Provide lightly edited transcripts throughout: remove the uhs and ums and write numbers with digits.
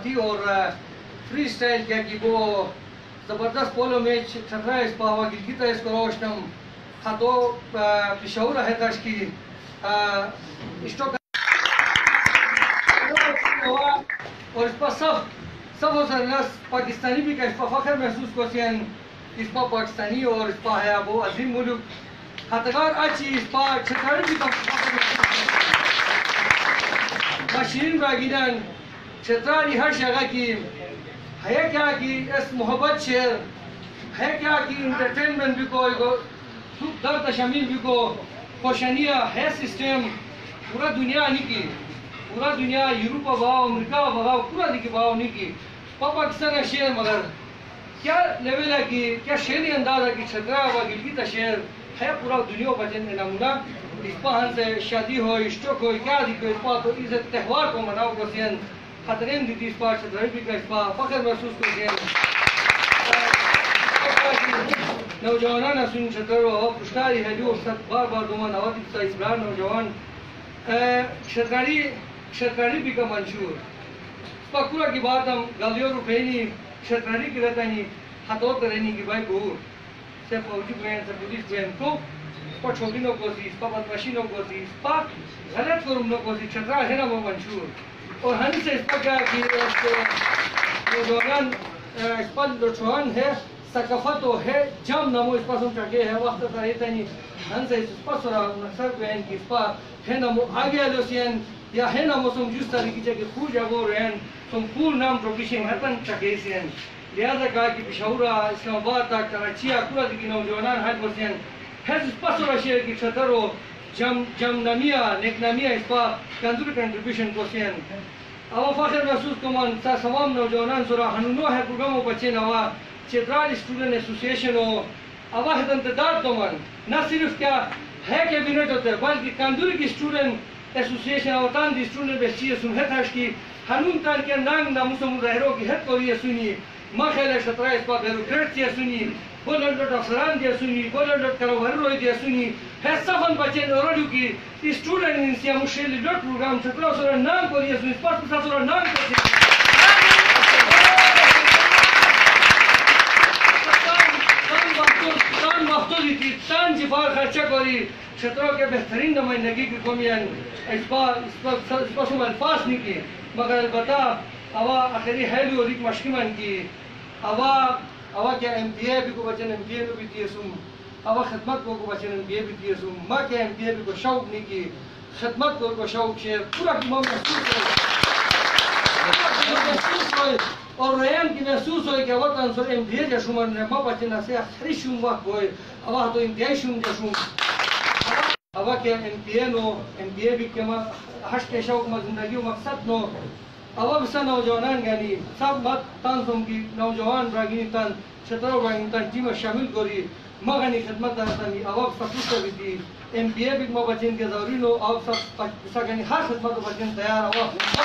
تھی اور free style کیا کہ وہ زبردست پولو میچ چھترا اس پاوا گلگیتا اس کو روشنم خطو پشاور ہے تشکیل اسٹو اور اس پر سب ہو سر نس پاکستانی بھی کا اس پر فخر محسوس کو سین اس پر پاکستانی اور اس پر ہے وہ عظیم ملک خطگار اچھی اس پر چھتراری بھی مشرین راگیدن چھتراری ہر جگہ کی ہے کیا کہ اس محبت شہر ہے کیا کہ انٹرٹینمنٹ بھی کو در تشمیل بھی کو خوشنیہ ہے سسٹم پورا دنیا نہیں کی پورا دنیا یوروپ باؤ امریکہ باؤ پورا دیکھی باؤ نہیں کی پاکستان کا شہر مگر کیا لیول ہے کہ کیا شہری انداز ہے کہ چھترا و گلگیتا شہر ہے پورا دنیا کا جن نمونہ اس پہن سے شادی ہو اسٹوک ہو کیا دیکھو اس پا تو اس تہوار کو مناؤ کو سین خطرین دیتی اس پا چھترائی بھی کا اس پا فخر محسوس کو سین نوجوانان سن چھتر و پشتاری ہے جو سب بار بار دومان آواتی کسا اسبرار نوجوان شرکاری بھی کا منشور اس پا کورا کی بات ہم گلیوں روپینی شرکاری کی رہتا نہیں خطوط رہنی کی بھائی گور سے فوجی بین سے پولیس بین کو اس پا چھوٹینوں کو سی اس پا بدمشینوں کو سی اس پا غلط کرمنوں کو سی چھترا ہے نا وہ منشور اور ہم سے اس پا کیا کہ نوجوان اس پا لوچوان ہے ثقافت ہے جام نامو اس پا سم چاکے ہے وقت تا رہتا نہیں ہم سے اس پا سرا نقصر بین کی اس پا ہے نامو آگے آلو سین یا ہے نامو سم جس طریقی چاکے خور جاگو رہن سم پور نام پروکیشن ہتن چاکے سین لہذا کہا کہ پشاورہ اسلام آباد تک کراچیہ پورا دیکھی نوجوانان حد برسین ہے اس پا سرا شہر کی چھتر و جم نامیہ نیک نامیہ اس پا کندر کنٹریبیوشن کو سین اوا فخر محسوس کمان سا سوام نوجوانان سرا ہنونو ہے پروگرام و بچے نوا چترال اسٹوڈنٹ ایسوسیشن ہو اوا ہے انتداد کمان نہ صرف کیا ہے کیبینٹ ہوتا ہے بلکہ کندر کی اسٹوڈنٹ ایسوسیشن اوتان دی اسٹوڈنٹ بیسچی سن ہے تھاش کی ہنون تان کے نانگ ناموسم رہرو کی حد کوری سنی ما خیل شطرہ اس پا بیروکریٹ دیا سنی بولن ڈوٹ افسران دیا سنی بولن ڈوٹ کروہر روی دیا سنی ہے سفن بچے اوریڈیو کی اسٹوڈنٹ انسیا مشکل ڈوٹ پروگرام شطرہ سورا نام کوری سنی اس پاس پسا سورا نام کوری تان وقتو دیتی تان جفار خرچہ کوری شطروں کے بہترین نمائندگی کی قومیان اس پا سم الفاظ نہیں کی مگر البتہ اوا آخری حیلی اور ایک مشکمان کی اوا کیا ایم پی اے بھی کو بچن ایم پی اے بھی دیئے سم اوا خدمت کو بچن ایم پی اے بھی دیئے سم ماں کیا ایم پی اے بھی کو شوق نہیں کی خدمت کو شوق شیر پورا کی ماں محسوس ہوئے اور ریان کی محسوس ہوئے کہ وطن سر ایم پی اے جا شمار نے ماں بچن اسے آخری شم وقت ہوئے اوا تو انتہائی شم جا شم اوا کیا ایم پی اے نو ایم پی اے بھی کیا حش کے شوق میں زندگی و مقصد نو اوا بسا نوجوانان گانی سب مت تان سم کی نوجوان براگینی تان چھترو براگینی تان جیمہ شامل کوری مغانی خدمت دارتانی اوا بسا پوچھتا بھی تھی ایم پی اے بھی مو بچین کے ضروری نو اوا بسا گانی ہر خدمت بچین تیار اوا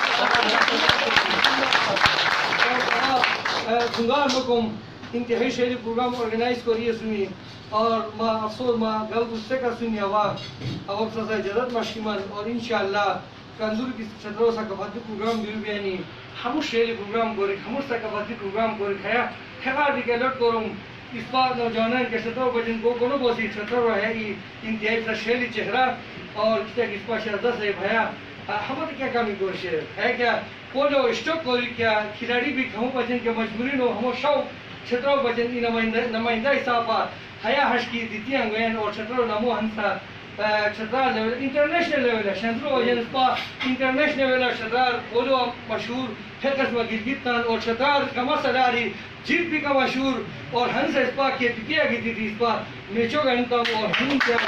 دنگار مکم انتہائی شہری پروگرام ارگنائز کوریے سنی اور ما افسوس ما گلب اس سے کر سنی اوا بسا اجازت مشکمان اور انشاءاللہ کندور کی چھتروں ثقافتی پروگرام بھی بیانی ہمو شہری پروگرام گوری ہمو ثقافتی پروگرام گوری خیال بھی کہ لٹ کروں اس بار نوجوانان کے چھتروں بجن کو کنو بوسی چھتروں ہے انتہائی شہری چہرہ اور اس پا شہزہ سے بھایا ہمیں کیا کامی گوش ہے کیا پولو اسٹوک کوری کیا کھلاڑی بھی ہمو بچن کے مجبوری نو ہمو شوق چھتروں بچن کی نمائندہ صاحبہ حیا حش کی دیتی انگوین اور چھتروں نمو ہنسا شطرار لیول انٹرنیشنل لیول ہے شندرو وجن اس پا انٹرنیشنل لیول ہے شطرار پولو مشہور ہے قسمہ گلگیت تان اور شطرار کما سلاری جیت بھی کا مشہور اور ہن سے اس پا کیا گیتی تھی اس پا میچو گھنٹا اور ہن کیا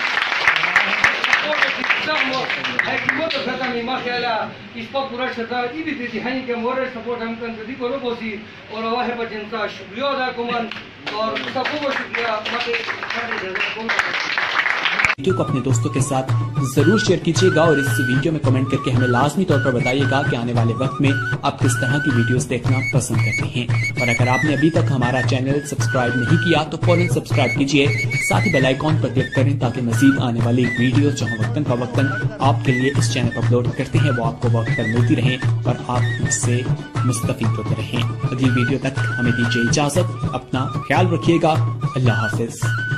حکیمت و ختمی ما خیالہ اس پا پورا شطرار ای بھی تھی ہنی کے مورے سپورٹ ہم کنٹردی کو نو بوسی اور واہ بجنسا شکریہ دا کمان اور سب کو شکریہ वीडियो को अपने दोस्तों के साथ जरूर शेयर कीजिएगा और इस वीडियो में कमेंट करके हमें लाजमी तौर पर बताइएगा कि आने वाले वक्त में आप किस तरह की वीडियोस देखना पसंद करते हैं। और अगर आपने अभी तक हमारा चैनल सब्सक्राइब नहीं किया तो फौरन सब्सक्राइब कीजिए, साथ ही बेल आइकॉन पर क्लिक करें ताकि मजीद आने वाली वीडियो जो हम वक्तन फवक्तन आपके लिए इस चैनल पर अपलोड करते हैं वो आपको वक्त पर मिलती रहे और आप इससे मुस्तफीद होते रहें। अगली वीडियो तक हमें दीजिए इजाजत, अपना ख्याल रखिएगा। अल्लाह हाफिज।